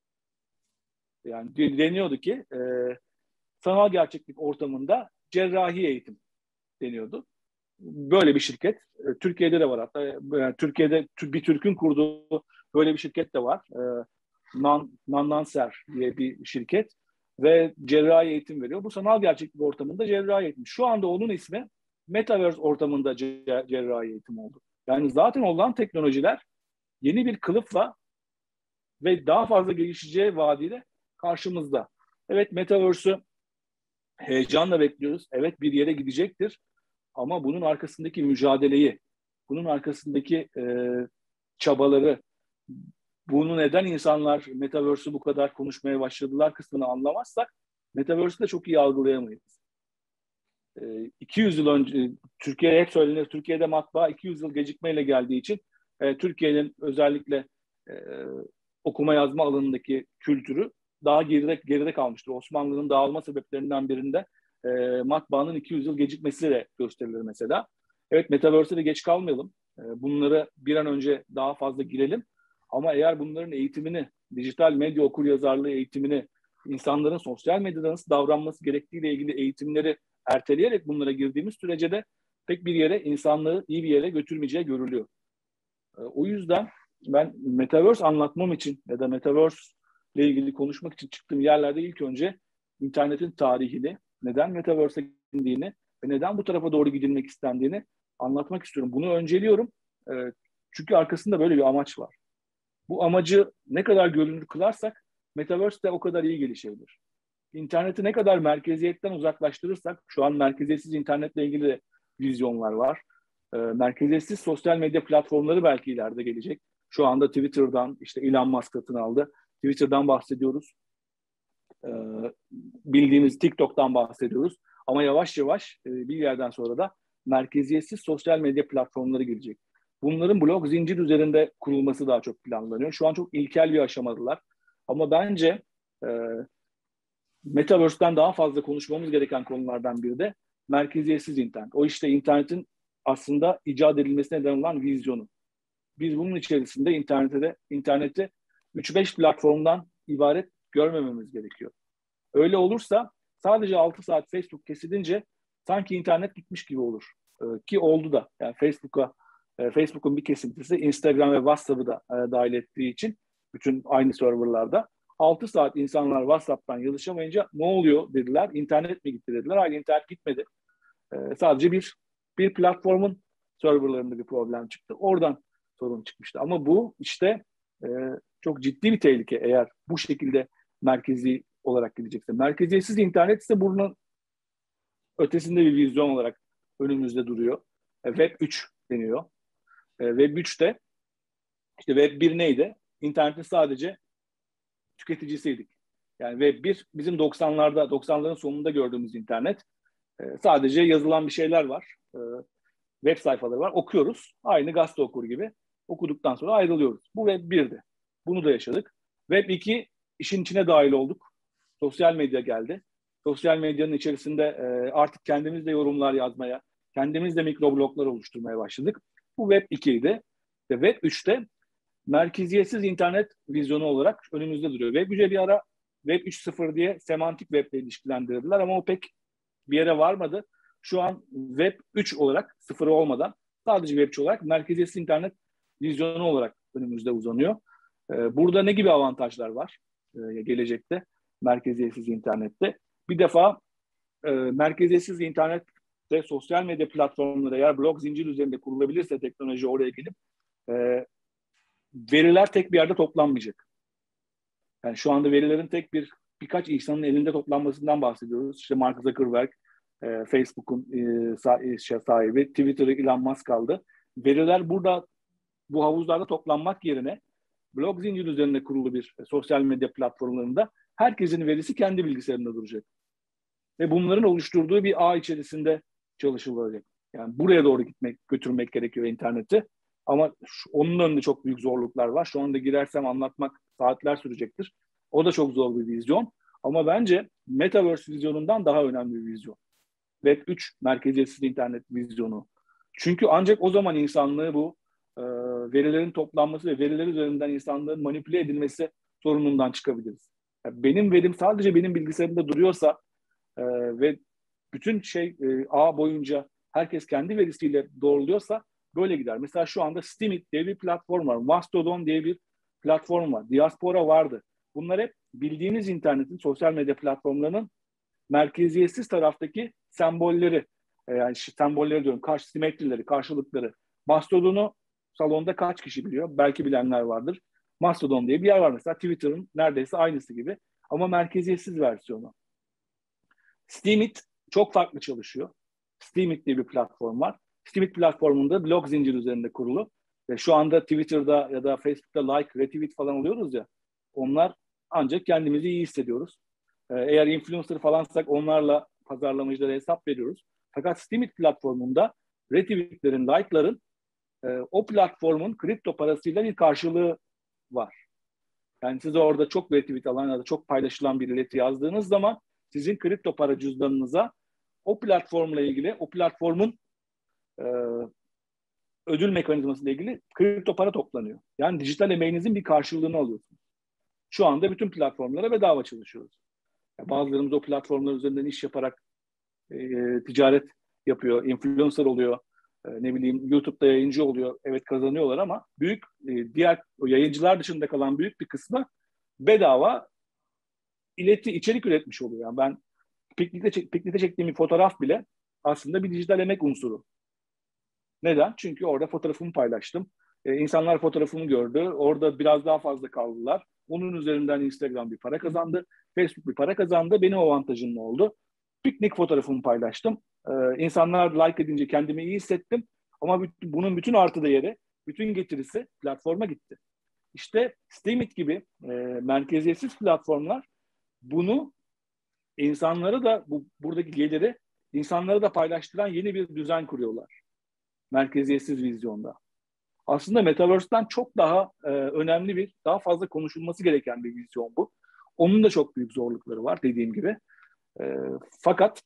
Yani deniyordu ki e, sanal gerçeklik ortamında cerrahi eğitim deniyordu. Böyle bir şirket e, Türkiye'de de var hatta. Yani Türkiye'de bir Türk'ün kurduğu böyle bir şirket de var. E, Nan, Nanlanser diye bir şirket ve cerrahi eğitim veriyor. Bu sanal gerçeklik ortamında cerrahi eğitim. Şu anda onun ismi Metaverse ortamında cerrahi eğitim oldu. Yani zaten olan teknolojiler yeni bir kılıfla ve daha fazla gelişeceği vaadiyle karşımızda. Evet, Metaverse'ü heyecanla bekliyoruz. Evet, bir yere gidecektir. Ama bunun arkasındaki mücadeleyi, bunun arkasındaki e, çabaları, bunu neden insanlar Metaverse'ü bu kadar konuşmaya başladılar kısmını anlamazsak Metaverse'ü de çok iyi algılayamayız. E, iki yüz yıl önce, Türkiye'ye hep söylenir, Türkiye'de matbaa iki yüz yıl gecikmeyle geldiği için e, Türkiye'nin özellikle e, okuma yazma alanındaki kültürü daha geride, geride kalmıştır. Osmanlı'nın dağılma sebeplerinden birinde e, matbaanın iki yüz yıl gecikmesiyle gösterilir mesela. Evet, Metaverse'e de geç kalmayalım. E, bunları bir an önce daha fazla girelim. Ama eğer bunların eğitimini, dijital medya okuryazarlığı eğitimini, insanların sosyal medyada nasıl davranması gerektiğiyle ilgili eğitimleri erteleyerek bunlara girdiğimiz sürece de pek bir yere, insanlığı iyi bir yere götürmeyeceği görülüyor. E, o yüzden ben Metaverse anlatmam için ya da Metaverse ile ilgili konuşmak için çıktığım yerlerde ilk önce internetin tarihini, neden Metaverse'e gidildiğini ve neden bu tarafa doğru gidilmek istendiğini anlatmak istiyorum. Bunu önceliyorum. E, çünkü arkasında böyle bir amaç var. Bu amacı ne kadar görünür kılarsak Metaverse de o kadar iyi gelişebilir. İnterneti ne kadar merkeziyetten uzaklaştırırsak, şu an merkeziyetsiz internetle ilgili de vizyonlar var. E, merkeziyetsiz sosyal medya platformları belki ileride gelecek. Şu anda Twitter'dan, işte Elon Musk satın aldı. Twitter'dan bahsediyoruz. E, bildiğimiz TikTok'tan bahsediyoruz. Ama yavaş yavaş e, bir yerden sonra da merkeziyetsiz sosyal medya platformları gelecek. Bunların blok zincir üzerinde kurulması daha çok planlanıyor. Şu an çok ilkel bir aşamadılar. Ama bence e, Metaverse'den daha fazla konuşmamız gereken konulardan biri de merkeziyetsiz internet. O işte internetin aslında icat edilmesine neden olan vizyonu. Biz bunun içerisinde internete de interneti üç beş platformdan ibaret görmememiz gerekiyor. Öyle olursa sadece altı saat Facebook kesilince sanki internet gitmiş gibi olur. Ee, ki oldu da. Yani Facebook'a e, Facebook'un bir kesintisi Instagram ve WhatsApp'ı da e, dahil ettiği için bütün aynı serverlarda altı saat insanlar WhatsApp'tan yazışamayınca ne oluyor dediler. İnternet mi gitti dediler. Hayır, internet gitmedi. E, sadece bir bir platformun serverlarında bir problem çıktı. Oradan sorun çıkmıştı. Ama bu işte e, çok ciddi bir tehlike eğer bu şekilde merkezi olarak gidecekse. Merkeziyetsiz internet ise bunun ötesinde bir vizyon olarak önümüzde duruyor. E, Web üç deniyor. E, Web üçte işte Web bir neydi? internetin sadece tüketicisiydik. Yani Web bir bizim doksanlarda, doksanların sonunda gördüğümüz internet. E, sadece yazılan bir şeyler var. E, web sayfaları var. Okuyoruz. Aynı gazete okur gibi. Okuduktan sonra ayrılıyoruz. Bu Web birdi. Bunu da yaşadık. Web iki işin içine dahil olduk. Sosyal medya geldi. Sosyal medyanın içerisinde e, artık kendimiz de yorumlar yazmaya, kendimiz de mikrobloglar oluşturmaya başladık. Bu Web ikiydi. Ve Web üçte merkeziyetsiz internet vizyonu olarak önümüzde duruyor. Web üçe bir ara Web üç nokta sıfır diye semantik web ile ilişkilendirdiler ama o pek bir yere varmadı. Şu an Web üç olarak sıfırı olmadan sadece Web üç olarak merkeziyetsiz internet vizyonu olarak önümüzde uzanıyor. Burada ne gibi avantajlar var gelecekte merkeziyetsiz internette? Bir defa merkeziyetsiz internette sosyal medya platformları eğer blok zincir üzerinde kurulabilirse teknoloji oraya gelip veriler tek bir yerde toplanmayacak. Yani şu anda verilerin tek bir birkaç insanın elinde toplanmasından bahsediyoruz. İşte Mark Zuckerberg, e, Facebook'un e, sahibi, Twitter'ı Elon Musk aldı. Veriler burada bu havuzlarda toplanmak yerine blok zincir üzerine kurulu bir e, sosyal medya platformlarında herkesin verisi kendi bilgisayarında duracak. Ve bunların oluşturduğu bir ağ içerisinde çalışılacak. Yani buraya doğru gitmek, götürmek gerekiyor interneti. Ama şu, onun önünde çok büyük zorluklar var. Şu anda girersem anlatmak saatler sürecektir. O da çok zor bir vizyon. Ama bence Metaverse vizyonundan daha önemli bir vizyon. Web üç merkeziyetsiz internet vizyonu. Çünkü ancak o zaman insanlığı bu e, verilerin toplanması ve veriler üzerinden insanlığın manipüle edilmesi sorunundan çıkabiliriz. Yani benim verim sadece benim bilgisayarımda duruyorsa e, ve bütün şey e, ağ boyunca herkes kendi verisiyle doğruluyorsa böyle gider. Mesela şu anda Steemit diye bir platform var. Mastodon diye bir platform var. Diaspora vardı. Bunlar hep bildiğimiz internetin, sosyal medya platformlarının merkeziyetsiz taraftaki sembolleri, e, yani sembolleri diyorum, karşı simetrileri, karşılıkları. Mastodon'u salonda kaç kişi biliyor? Belki bilenler vardır. Mastodon diye bir yer var mesela. Twitter'ın neredeyse aynısı gibi. Ama merkeziyetsiz versiyonu. Steemit çok farklı çalışıyor. Steemit diye bir platform var. Steemit platformunda blok zincir üzerinde kurulu. Ve şu anda Twitter'da ya da Facebook'ta like, retweet falan oluyoruz ya. Onlar ancak kendimizi iyi hissediyoruz. Eğer influencer falansak onlarla pazarlamacılara hesap veriyoruz. Fakat Steemit platformunda retweetlerin, like'ların o platformun kripto parasıyla bir karşılığı var. Yani siz orada çok retweet alan ya da çok paylaşılan bir iletişim yazdığınız zaman sizin kripto para cüzdanınıza o platformla ilgili, o platformun e, ödül mekanizmasıyla ilgili kripto para toplanıyor. Yani dijital emeğinizin bir karşılığını alıyorsunuz. Şu anda bütün platformlara bedava çalışıyoruz. Yani bazılarımız o platformlar üzerinden iş yaparak e, ticaret yapıyor, influencer oluyor, e, ne bileyim YouTube'da yayıncı oluyor. Evet kazanıyorlar ama büyük e, diğer yayıncılar dışında kalan büyük bir kısmı bedava ileti içerik üretmiş oluyor. Yani ben piknikte, çek, piknikte çektiğim bir fotoğraf bile aslında bir dijital emek unsuru. Neden? Çünkü orada fotoğrafımı paylaştım. Ee, insanlar fotoğrafımı gördü. Orada biraz daha fazla kaldılar. Onun üzerinden Instagram bir para kazandı. Facebook bir para kazandı. Benim avantajım ne oldu? Piknik fotoğrafımı paylaştım. Ee, insanlar like edince kendimi iyi hissettim. Ama bütün, bunun bütün artı değeri, bütün getirisi platforma gitti. İşte Steemit gibi e, merkeziyetsiz platformlar bunu insanlara da bu buradaki geliri insanlara da paylaştıran yeni bir düzen kuruyorlar. Merkeziyetsiz vizyonda. Aslında Metaverse'den çok daha e, önemli bir, daha fazla konuşulması gereken bir vizyon bu. Onun da çok büyük zorlukları var dediğim gibi. E, fakat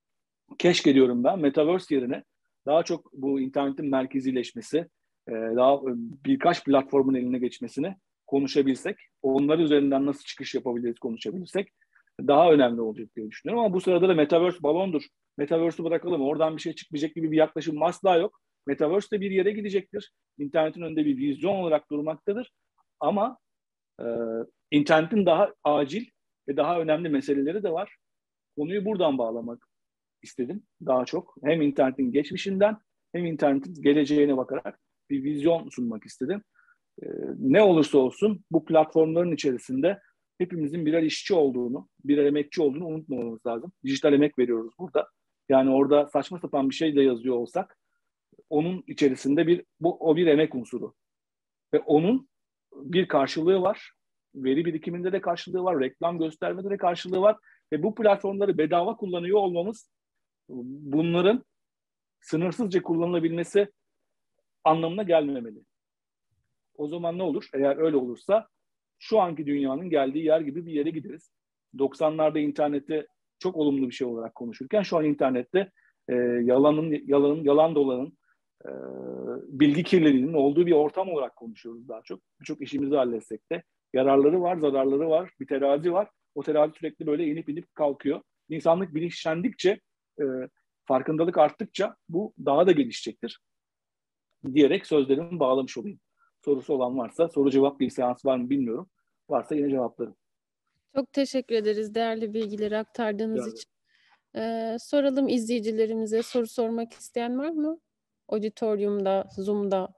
keşke diyorum ben Metaverse yerine daha çok bu internetin merkezileşmesi, e, daha birkaç platformun eline geçmesini konuşabilsek, onlar üzerinden nasıl çıkış yapabiliriz konuşabilirsek daha önemli olacak diye düşünüyorum. Ama bu sırada da Metaverse balondur. Metaverse'ü bırakalım, oradan bir şey çıkmayacak gibi bir yaklaşım asla yok. Metaverse de bir yere gidecektir. İnternetin önünde bir vizyon olarak durmaktadır. Ama e, internetin daha acil ve daha önemli meseleleri de var. Konuyu buradan bağlamak istedim daha çok. Hem internetin geçmişinden hem internetin geleceğine bakarak bir vizyon sunmak istedim. Ee, ne olursa olsun bu platformların içerisinde hepimizin birer işçi olduğunu, birer emekçi olduğunu unutmamamız lazım. Dijital emek veriyoruz burada. Yani orada saçma sapan bir şey de yazıyor olsak onun içerisinde bir bu o bir emek unsuru. Ve onun bir karşılığı var. Veri birikiminde de karşılığı var. Reklam göstermede de karşılığı var. Ve bu platformları bedava kullanıyor olmamız bunların sınırsızca kullanılabilmesi anlamına gelmemeli. O zaman ne olur? Eğer öyle olursa şu anki dünyanın geldiği yer gibi bir yere gideriz. doksanlarda internette çok olumlu bir şey olarak konuşurken şu an internette e, yalanın, yalanın, yalan dolanın, e, bilgi kirliliğinin olduğu bir ortam olarak konuşuyoruz daha çok. Birçok işimizi halletsek de yararları var, zararları var, bir terazi var. O terazi sürekli böyle inip inip kalkıyor. İnsanlık bilinçlendikçe, e, farkındalık arttıkça bu daha da gelişecektir diyerek sözlerimi bağlamış olayım. Sorusu olan varsa, soru cevap bir seans var mı bilmiyorum. Varsa yine cevaplarım. Çok teşekkür ederiz değerli bilgileri aktardığınız Yani, için. Ee, soralım izleyicilerimize. Soru sormak isteyen var mı? Auditorium'da, Zoom'da.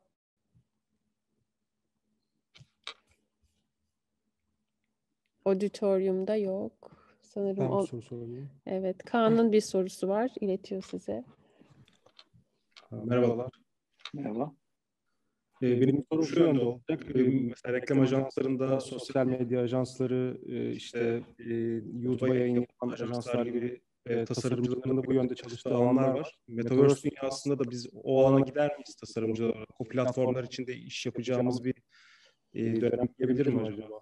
Auditorium'da yok. Sanırım Ben bir o... soru sorabilirim. Evet, Kaan'ın bir sorusu var. İletiyor size. Merhabalar. merhaba. Ee, benim sorum şu yönde olacak. Ee, mesela reklam ajanslarında, sosyal medya ajansları, e, işte e, YouTube'a yayın yapan ajanslar gibi e, tasarımcıların da bu yönde çalıştığı alanlar var. Metaverse dünyasında da biz o alana gider miyiz tasarımcılar olarak? O platformlar içinde iş yapacağımız bir e, dönem gelebilir mi acaba?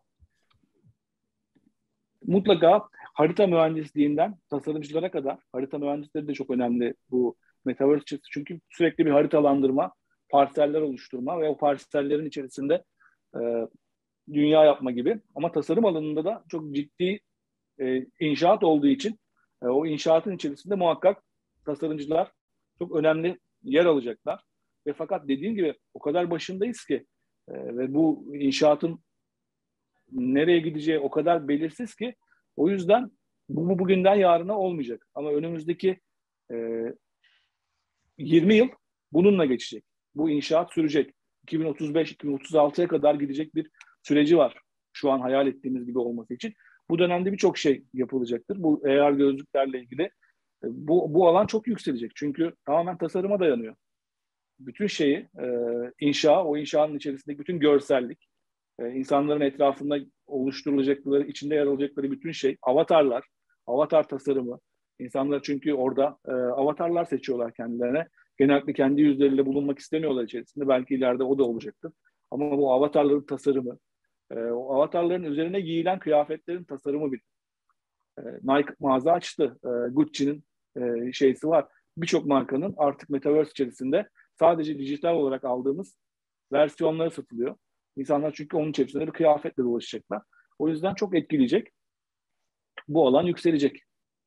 Mutlaka harita mühendisliğinden tasarımcılara kadar, harita mühendisleri de çok önemli bu Metaverse çıktı. Çünkü sürekli bir haritalandırma, parseller oluşturma ve o parsellerin içerisinde e, dünya yapma gibi. Ama tasarım alanında da çok ciddi e, inşaat olduğu için e, o inşaatın içerisinde muhakkak tasarımcılar çok önemli yer alacaklar. Ve fakat dediğim gibi o kadar başındayız ki e, ve bu inşaatın nereye gideceği o kadar belirsiz ki o yüzden bu, bu bugünden yarına olmayacak. Ama önümüzdeki e, yirmi yıl bununla geçecek. Bu inşaat sürecek. iki bin otuz beş iki bin otuz altıya kadar gidecek bir süreci var. Şu an hayal ettiğimiz gibi olması için. Bu dönemde birçok şey yapılacaktır. Bu A R gözlüklerle ilgili e, bu, bu alan çok yükselecek. Çünkü tamamen tasarıma dayanıyor. Bütün şeyi, e, inşa, o inşanın içerisindeki bütün görsellik, e, insanların etrafında oluşturulacakları, içinde yer alacakları bütün şey, avatarlar, avatar tasarımı. İnsanlar çünkü orada e, avatarlar seçiyorlar kendilerine. Genellikle kendi yüzleriyle bulunmak istemiyorlar içerisinde. Belki ileride o da olacaktır. Ama bu avatarların tasarımı, e, o avatarların üzerine giyilen kıyafetlerin tasarımı bir. E, Nike mağaza açtı. E, Gucci'nin e, şeysi var. Birçok markanın artık Metaverse içerisinde sadece dijital olarak aldığımız versiyonları satılıyor. İnsanlar çünkü onun içerisinde bir kıyafetle dolaşacaklar. O yüzden çok etkileyecek. Bu alan yükselecek.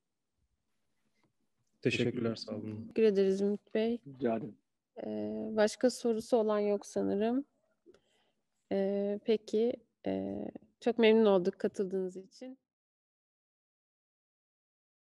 Teşekkürler, sağ olun. Teşekkür ederiz Ümit Bey. Rica ederim. Ee, başka sorusu olan yok sanırım. Ee, peki, ee, çok memnun olduk katıldığınız için.